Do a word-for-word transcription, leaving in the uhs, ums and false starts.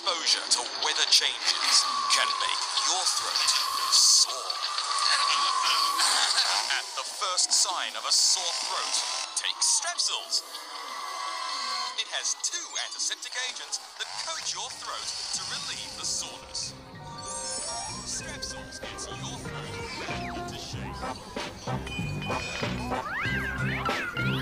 exposure to weather changes can make your throat sore. At the first sign of a sore throat, take Strepsils. It has two antiseptic agents that coat your throat to relieve the soreness. Strepsils gets your throat back into shape.